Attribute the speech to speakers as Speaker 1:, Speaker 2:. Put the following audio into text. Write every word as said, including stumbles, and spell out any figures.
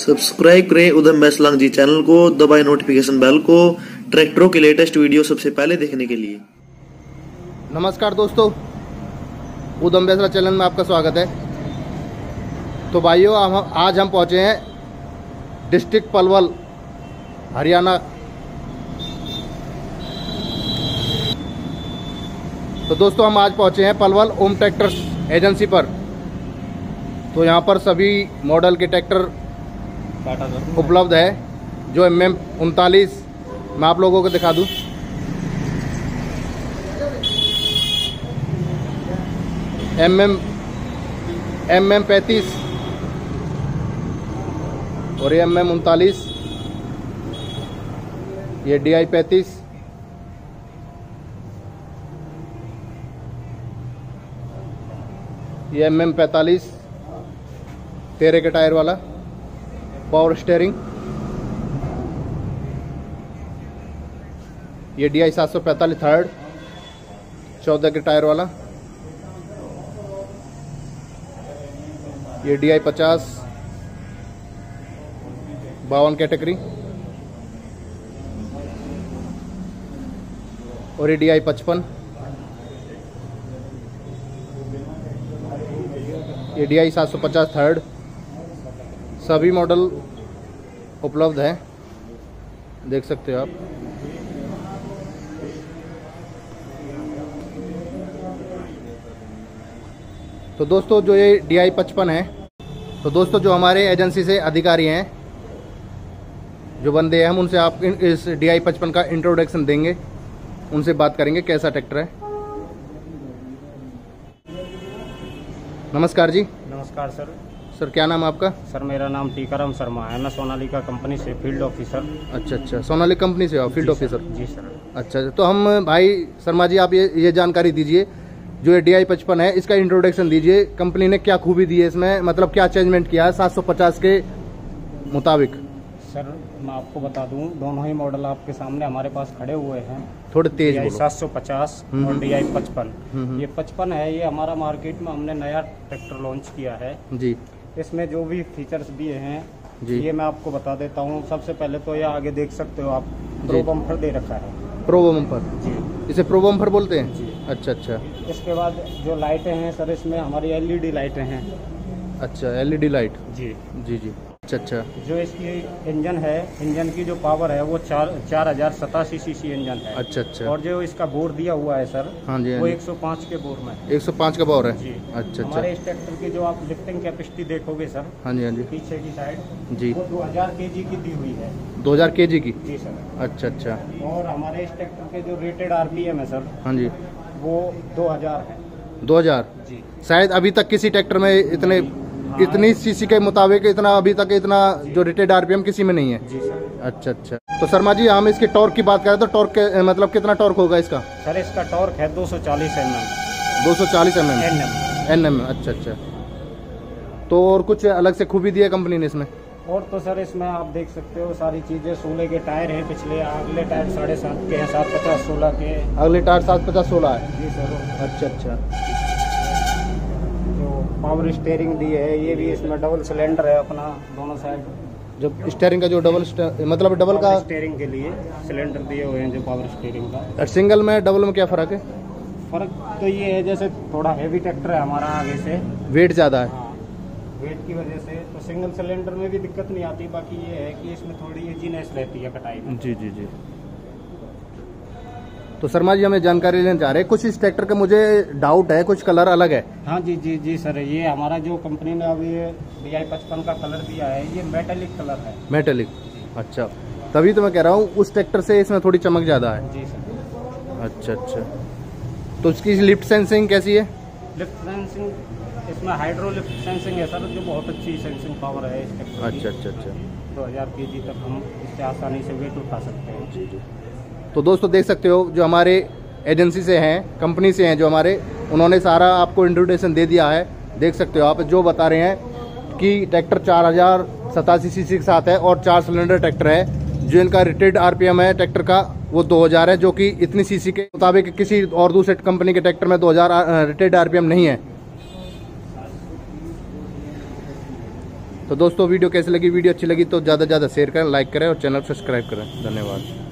Speaker 1: Subscribe करें उधम बैसलांग जी channel को, दबाएं नोटिफिकेशन बेल को ट्रैक्टरों के लेटेस्ट वीडियो सबसे पहले देखने के लिए।
Speaker 2: नमस्कार दोस्तों, उधम बैसला चैनल में आपका स्वागत है। तो भाइयों, हम आज हम पहुंचे हैं डिस्ट्रिक्ट पलवल, हरियाणा। तो दोस्तों हम आज पहुंचे हैं पलवल ओम ट्रैक्टर्स एजेंसी पर। तो यहाँ पर सभी मॉडल के ट्रैक्टर उपलब्ध है। जो एम एम उनतालीस मैं आप लोगों को दिखा दूं। एम एम एम एम पैंतीस और ये एम एम उनतालीस, ये डी आई पैंतीस, ये एम एम पैंतालीस तेरह के टायर वाला पावर स्टीयरिंग, ये डी आई सात सौ पैंतालीस थर्ड चौदह के टायर वाला, ये डी आई पचास बावन कैटेगरी, और ये डी आई पचपन, ये डी आई सात सौ पचास थर्ड। सभी मॉडल उपलब्ध हैं, देख सकते हो आप। तो दोस्तों जो ये डी आई पचपन है, तो दोस्तों जो हमारे एजेंसी से अधिकारी हैं, जो बंदे हैं, हम उनसे आप इस डी आई पचपन का इंट्रोडक्शन देंगे, उनसे बात करेंगे कैसा ट्रैक्टर है। नमस्कार जी।
Speaker 3: नमस्कार सर।
Speaker 2: सर क्या नाम है आपका?
Speaker 3: सर मेरा नाम टीकाराम शर्मा है, मैं सोनालिका कंपनी से फील्ड ऑफिसर।
Speaker 2: अच्छा अच्छा, सोनालिका कंपनी से हो फील्ड ऑफिसर?
Speaker 3: जी सर।
Speaker 2: अच्छा, तो हम भाई शर्मा जी, आप ये ये जानकारी दीजिए, जो ये डी आई पचपन है इसका इंट्रोडक्शन दीजिए। कंपनी ने क्या खूबी दी है इसमें, मतलब क्या चेंजमेंट किया है सात सौ पचास के मुताबिक?
Speaker 3: सर मैं आपको बता दूं, दोनों ही मॉडल आपके सामने हमारे पास खड़े हुए हैं।
Speaker 2: थोड़े तेज बोलो।
Speaker 3: सात सौ पचास और डी आई पचपन। ये पचपन है, ये हमारा मार्केट में हमने नया ट्रैक्टर लॉन्च किया है जी। इसमें जो भी फीचर्स दिए हैं जी, ये मैं आपको बता देता हूँ। सबसे पहले तो ये आगे देख सकते हो आप, प्रो बम्पर दे रखा है।
Speaker 2: प्रो बम्पर जी, इसे प्रो बम्पर बोलते हैं
Speaker 3: जी।
Speaker 2: अच्छा अच्छा।
Speaker 3: इसके बाद जो लाइटें हैं सर, इसमें हमारी एल ई डी लाइटें हैं।
Speaker 2: अच्छा, एल ई डी लाइट जी जी जी। अच्छा अच्छा।
Speaker 3: जो इसकी इंजन है, इंजन की जो पावर है वो चार चार हजार सतासी सी सी इंजन है।
Speaker 2: अच्छा अच्छा।
Speaker 3: और जो इसका बोर दिया हुआ है सर,
Speaker 2: हाँ जी,
Speaker 3: वो एक सौ पाँच के बोर में
Speaker 2: एक सौ पाँच का बोर है
Speaker 3: जी।
Speaker 2: अच्छा अच्छा।
Speaker 3: हमारे इस ट्रैक्टर की जो आप लिफ्टिंग कैपेसिटी देखोगे सर,
Speaker 2: हाँ जी हाँ जी,
Speaker 3: पीछे की साइड
Speaker 2: जी,
Speaker 3: वो दो हजार के जी की दी हुई है।
Speaker 2: दो हजार के जी की
Speaker 3: जी सर।
Speaker 2: अच्छा अच्छा।
Speaker 3: और हमारे इस ट्रैक्टर के जो रेटेड आर पी एम है सर,
Speaker 2: हाँ जी,
Speaker 3: वो दो हजार है।
Speaker 2: दो हजार
Speaker 3: जी।
Speaker 2: शायद अभी तक किसी ट्रैक्टर में इतने हाँ, इतनी सीसी के मुताबिक इतना अभी तक इतना जो रेटेड आरपीएम किसी में नहीं है जी सर। अच्छा अच्छा। तो शर्मा जी, हम इसके टॉर्क की बात करें तो टॉर्क के मतलब कितना टॉर्क होगा इसका?
Speaker 3: सर इसका टॉर्क है दो सौ चालीस एम एम।
Speaker 2: दो सौ चालीस M M
Speaker 3: N M
Speaker 2: N M अच्छा अच्छा। तो और कुछ अलग से खूबी दी है कंपनी ने इसमें?
Speaker 3: और तो सर इसमें आप देख सकते हो सारी चीजें। सोलह के टायर हैं पिछले, अगले टायर साढ़े सात के हैं, सात पचास सोलह के।
Speaker 2: अगले टायर सात पचास सोलह है
Speaker 3: जी सर।
Speaker 2: अच्छा अच्छा।
Speaker 3: पावर स्टीयरिंग दी है, ये भी इसमें डबल सिलेंडर है अपना दोनों साइड।
Speaker 2: जो स्टीयरिंग का जो डबल मतलब डबल का
Speaker 3: स्टीयरिंग के लिए सिलेंडर दिए हुए हैं जो पावर स्टीयरिंग का।
Speaker 2: सिंगल में डबल में क्या फर्क है?
Speaker 3: फर्क तो ये है, जैसे थोड़ा हैवी ट्रैक्टर है हमारा, आगे से वेट
Speaker 2: ज्यादा है।
Speaker 3: हाँ, वेट की वजह से तो सिंगल सिलेंडर में भी दिक्कत नहीं आती। बाकी ये है कि इसमें थोड़ी इजीनेस रहती है कटाई में। जी जी जी।
Speaker 2: तो शर्मा जी, हमें जानकारी लेना चाह रहे हैं कुछ इस ट्रैक्टर का, मुझे डाउट है कुछ कलर अलग है।
Speaker 3: हाँ जी जी जी सर, ये हमारा जो कंपनी ने अभी डी आई पचपन का कलर दिया है, ये मेटेलिक कलर है।
Speaker 2: मेटेलिक अच्छा, तभी तो मैं कह रहा हूँ उस ट्रैक्टर से इसमें थोड़ी चमक ज्यादा है।
Speaker 3: जी सर।
Speaker 2: अच्छा अच्छा। तो इसकी लिफ्ट सेंसिंग कैसी है?
Speaker 3: लिफ्ट सेंसिंग इसमें हाइड्रो लिफ्ट सेंसिंग है सर, जो बहुत अच्छी सेंसिंग पावर है इस ट्रैक्टर की।
Speaker 2: अच्छा अच्छा अच्छा।
Speaker 3: दो हजार के जी तक हम इससे आसानी से वेट उठा सकते हैं। जी जी।
Speaker 2: तो दोस्तों देख सकते हो, जो हमारे एजेंसी से हैं, कंपनी से हैं जो हमारे, उन्होंने सारा आपको इंट्रोडक्शन दे दिया है। देख सकते हो आप, जो बता रहे हैं कि ट्रैक्टर चार हजार सतासी सी सी के साथ है और चार सिलेंडर ट्रैक्टर है। जो इनका रेटेड आरपीएम है ट्रैक्टर का वो दो हजार है, जो कि इतनी सीसी के मुताबिक किसी और दूसरे कंपनी के ट्रैक्टर में दो हजार रेटेड आरपीएम नहीं है। तो तो दोस्तों वीडियो कैसी लगी, वीडियो अच्छी लगी तो ज़्यादा से ज़्यादा शेयर करें, लाइक करें और चैनल सब्सक्राइब करें। धन्यवाद।